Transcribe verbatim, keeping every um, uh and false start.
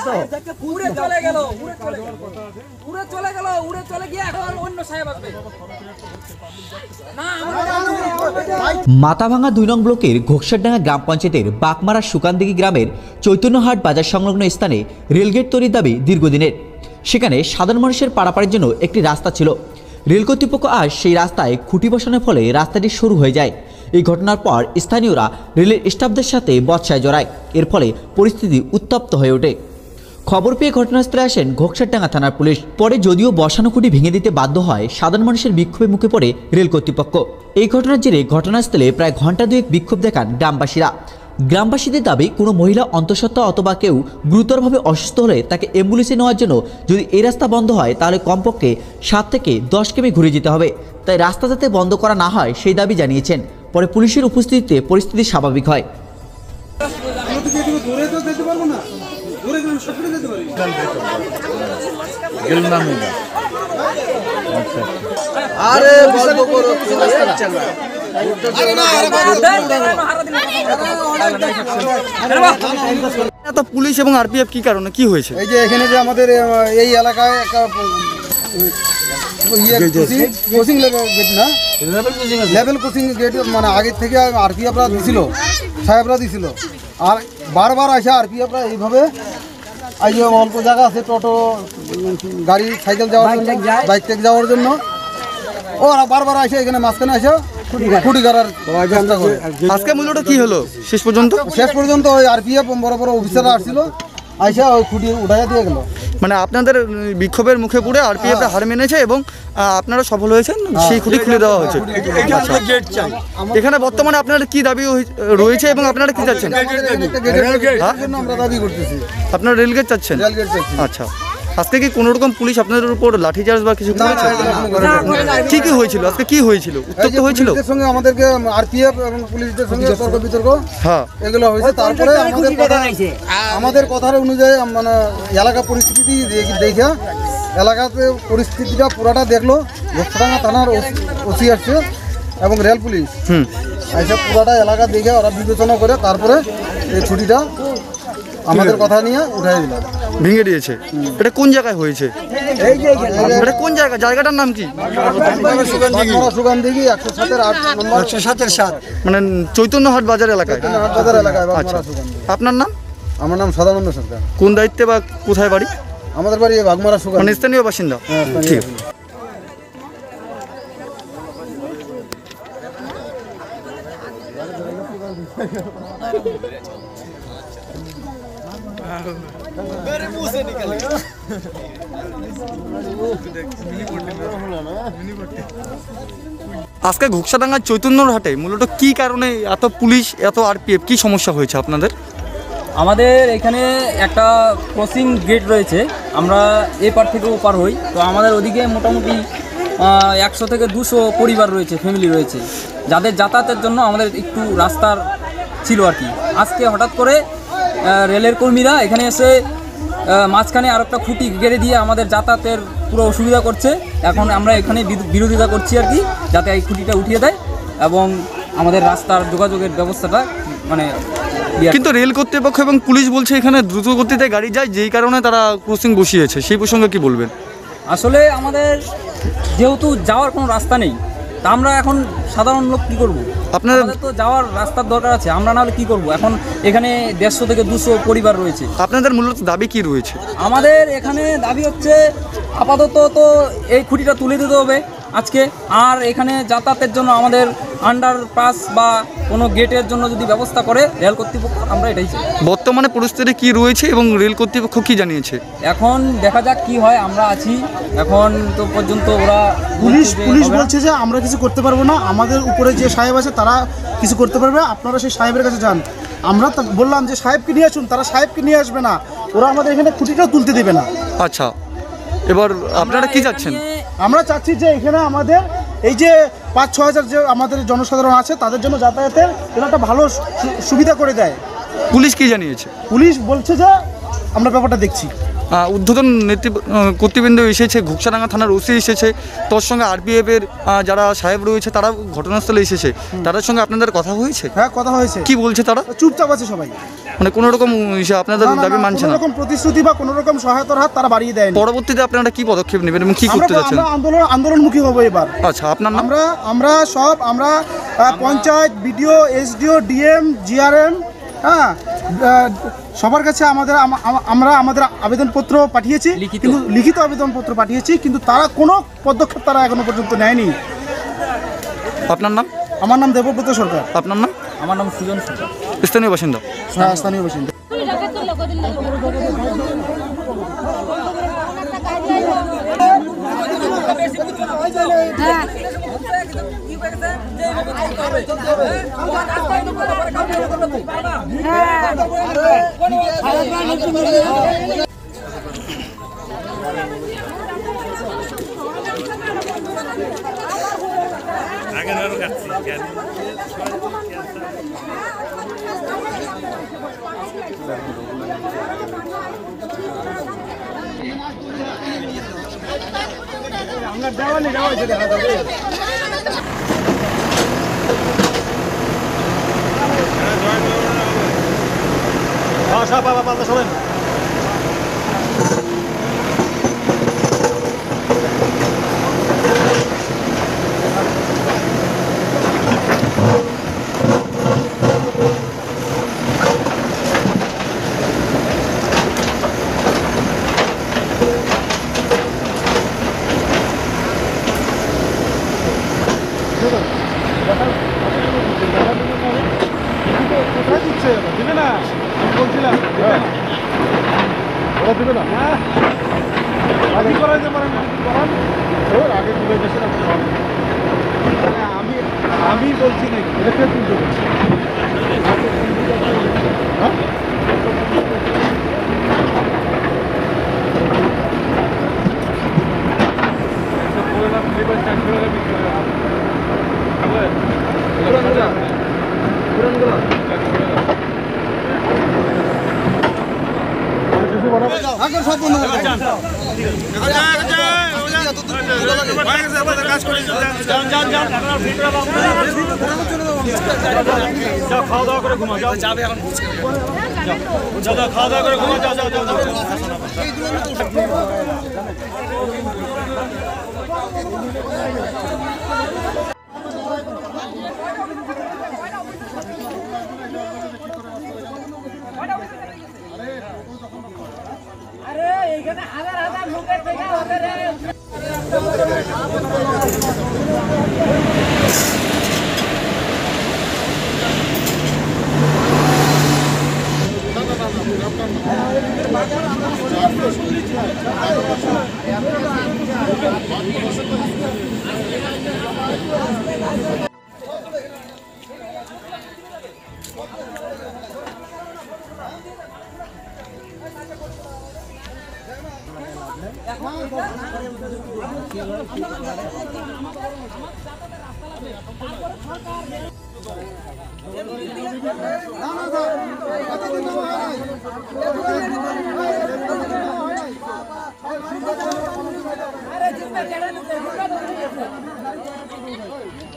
উড়ে চলে গেল উড়ে চলে গেল উড়ে চলে গেল উড়ে চলে গিয়ে এখন অন্য সাহেব আসবে না। মাথাভাঙা দুই নং ব্লকের ঘোকসারডাঙ্গা গ্রাম পঞ্চায়েতের বাকমারা সুকানদিঘি গ্রামের চৈতন্যহাট বাজার সংলগ্ন স্থানে রেলগেট তৈরির দাবি দীর্ঘদিনের। সেখানে সাধারণ মানুষের পারাপারের জন্য একটি রাস্তা ছিল। রেল কর্তৃপক্ষ আজ সেই রাস্তায় খুঁটি বসানোর ফলে রাস্তাটি শুরু হয়ে যায়। এই ঘটনার পর স্থানীয়রা রেলের স্টাফদের সাথে বচসায় জড়ায়। এর ফলে পরিস্থিতি উত্তপ্ত হয়ে ওঠে। খবর পেয়ে ঘটনাস্থলে আসেন ঘোকসারডাঙ্গা থানার পুলিশ। পরে যদিও বসানো খুঁটি ভেঙে দিতে বাধ্য হয়, সাধারণ মানুষের বিক্ষোভে মুখে পড়ে রেল কর্তৃপক্ষ। এই ঘটনার জেরে ঘটনাস্থলে প্রায় ঘন্টা দুয়েক বিক্ষোভ দেখান গ্রামবাসীরা। গ্রামবাসীদের দাবি, কোনো মহিলা অন্তঃসত্ত্বা অথবা কেউ গুরুতরভাবে অসুস্থ হলে তাকে অ্যাম্বুলেন্সে নেওয়ার জন্য যদি এই রাস্তা বন্ধ হয় তাহলে কমপক্ষে সাত থেকে দশ কিমি ঘুরে যেতে হবে। তাই রাস্তা যাতে বন্ধ করা না হয় সেই দাবি জানিয়েছেন। পরে পুলিশের উপস্থিতিতে পরিস্থিতি স্বাভাবিক হয়। তো পুলিশ এবং আরপিএফ কি কারণে কি হয়েছে? এই যে এখানে যে আমাদের এই এলাকায় একটা কোচিং গেট না লেভেল কোচিং গেট মানে আগের থেকে আরপিএফরা দিছিল, সাহেবরা দিছিল। আর বারবার আসে আরপিএফরা এইভাবে এই যে অল্প জায়গা আছে টোটো গাড়ি সাইকেল যাওয়ার জন্য, বাইক টেক যাওয়ার জন্য ওরা বারবার আসে এখানে মাঝখানে আসে খুঁটি গাড়ার চেষ্টা করে। আজকে মূল্যটা কি হলো শেষ পর্যন্ত? শেষ পর্যন্ত ওই আরপিএফ বড় বড় অফিসাররা আসছিল, আইসা ওই খুঁটি উঠাইয়া দিয়ে গেল। মানে আপনাদের বিক্ষোভের মুখে পড়ে আরপিএফ হার মেনেছে এবং আপনারা সফল হয়েছেন, সেই খুঁটি খুলে দেওয়া হয়েছে। এখানে বর্তমানে আপনারা কি দাবি রয়েছে এবং আপনারা কি চাচ্ছেন? আপনারা রেলগেট চাচ্ছেন? আচ্ছা, আজকে কি কোনো রকম পুলিশ আপনাদের উপর লাঠিচার্জ বা কিছু করেছে? কি কি হয়েছিল আজকে? কি হয়েছিল? উত্তপ্ত হয়েছিল? সঙ্গে আমাদেরকে আরপিএফ এবং পুলিশদের সঙ্গে তর্ক বিতর্ক হ্যাঁ এগুলো হয়েছে। তারপরে আমাদের কথা আমাদের কথার অনুযায়ী মানে এলাকা পরিস্থিতি দেখে এলাকাতে পরিস্থিতিটা পুরাটা দেখলো ঘোকসারডাঙ্গা থানার ওসি আসছে এবং রেল পুলিশ হুম এসে পুরাটা এলাকা দেখে ওরা বিবেচনা করে তারপরে এই ছুটিটা আমাদের কথা নিয়ে উঠাই দিল, ভেঙে দিয়েছে। এটা কোন জায়গায় হয়েছে? এটা কোন জায়গা? জায়গাটার নাম কি? সুকানদিঘি একশো সাতের আট নম্বর একশো সাতের সাত মানে চৈতন্যহাট বাজার এলাকায়। বাজার এলাকায়। আচ্ছা, আপনার নাম? আমার নাম সদানন্দ সরকার। কোন দায়িত্বে বা কোথায় বাড়ি? আমাদের বাড়ি বাগমারা সুকান। মানে স্থানীয় বাসিন্দা? ঠিক। আজকে ঘোকসারডাঙ্গা চৈতন্যহাটে মূলত কি কারণে এত পুলিশ এত আরপিএফ, কি সমস্যা হয়েছে আপনাদের? আমাদের এখানে একটা ক্রসিং গেট রয়েছে, আমরা এপার থেকে ওপার হই। তো আমাদের ওদিকে মোটামুটি একশো থেকে দুশো পরিবার রয়েছে, ফ্যামিলি রয়েছে, যাদের যাতায়াতের জন্য আমাদের একটু রাস্তার ছিল আর কি। আজকে হঠাৎ করে রেলের কর্মীরা এখানে এসে মাঝখানে আর একটা খুঁটি গেড়ে দিয়ে আমাদের যাতায়াতের পুরো অসুবিধা করছে। এখন আমরা এখানে বিরোধিতা করছি আর কি, যাতে এই খুঁটিটা উঠিয়ে দেয় এবং আমাদের রাস্তার যোগাযোগের ব্যবস্থাটা মানে। কিন্তু রেল কর্তৃপক্ষ এবং পুলিশ বলছে এখানে দ্রুত গতিতে গাড়ি যায়, যেই কারণে তারা ক্রসিং বসিয়েছে। সেই প্রসঙ্গে কি বলবেন? আসলে আমাদের যেহেতু যাওয়ার কোনো রাস্তা নেই, তা আমরা এখন সাধারণ লোক কী করবো? আপনাদের তো যাওয়ার রাস্তার দরকার আছে, আমরা নাহলে কী করবো? এখন এখানে দেড়শো থেকে দুশো পরিবার রয়েছে। আপনাদের মূলত দাবি কি রয়েছে? আমাদের এখানে দাবি হচ্ছে আপাতত তো এই খুঁটিটা তুলে দিতে হবে আজকে। আর এখানে যাতায়াতের জন্য আমাদের আন্ডারপাস বা কোনো গেটের জন্য যদি ব্যবস্থা করে রেল কর্তৃপক্ষ, আমরা এটাই চাই। বর্তমানে পরিস্থিতি কি রয়েছে এবং রেল কর্তৃপক্ষ কি জানিয়েছে? এখন দেখা যাক কি হয়, আমরা আছি এখন তো পর্যন্ত। ওরা পুলিশ পুলিশ বলছে যে আমরা কিছু করতে পারবো না, আমাদের উপরে যে সাহেব আছে তারা কিছু করতে পারবে, আপনারা সেই সাহেবের কাছে যান। আমরা বললাম যে সাহেবকে নিয়ে আসুন, তারা সাহেবকে নিয়ে আসবে না, ওরা আমাদের এখানে খুঁটিটাও তুলতে দেবে না। আচ্ছা, এবার আপনারা কি চাচ্ছেন? আমরা চাচ্ছি যে এখানে আমাদের এই যে পাঁচ ছ হাজার যে আমাদের জনসাধারণ আছে তাদের জন্য যাতায়াতের একটা ভালো সুবিধা করে দেয়। পুলিশ কি জানিয়েছে? পুলিশ বলছে যে আমরা ব্যাপারটা দেখছি। আহ, ঊর্ধ্বতন নেতৃত্ব আহ, কর্তৃবৃন্দ এসেছে, ঘুকসাডাঙ্গা থানার ওসি এসেছে, তোর সঙ্গে আরপিএফের যারা সাহেব রয়েছে তারা ঘটনাস্থলে এসেছে, তাদের সঙ্গে আপনাদের কথা হয়েছে? হ্যাঁ, কথা হয়েছে। কি বলছে তারা? চুপচাপ আছে সবাই, মানে কোনো রকম ইসে আপনাদের না, না, দাবি না, মানছে কোনো না? রকম প্রতিশ্রুতি বা কোনো রকম সহায়তার হাত তারা বাড়িয়ে দেয়নি। পরবর্তীতে আপনারা কি পদক্ষেপ নেবেন এবং কি আমরা করতে যাচ্ছেন? আমরা আন্দোলন আন্দোলনমুখী হবো এবার। আচ্ছা, আপনার নাম? আমরা আমরা সব আমরা আহ, panchayat, BDO, SDO, DM, GRM, হ্যাঁ, আহ, সবার কাছে আমাদের আম- আম- আমরা আমাদের আবেদনপত্র পাঠিয়েছি, লিখিত। কিন্তু লিখিত আবেদনপত্র পাঠিয়েছি, কিন্তু তারা কোনো পদক্ষেপ তারা এখনো পর্যন্ত নেয়নি। আপনার নাম? আমার নাম দেবব্রত সরকার। আপনার নাম? আমার নাম সুজন সরকার। স্থানীয় বাসিন্দা? হ্যাঁ, স্থানীয় বাসিন্দা। আমি বলছি নাকি এটা কে তুলতে খাওয়া দাওয়া করে ঘুমা যাও যাবে এখন খাওয়া দাওয়া করে ঘুমা যাও যাও আরে এইখানে হাজার হাজার লোকের দেখা হবে রে।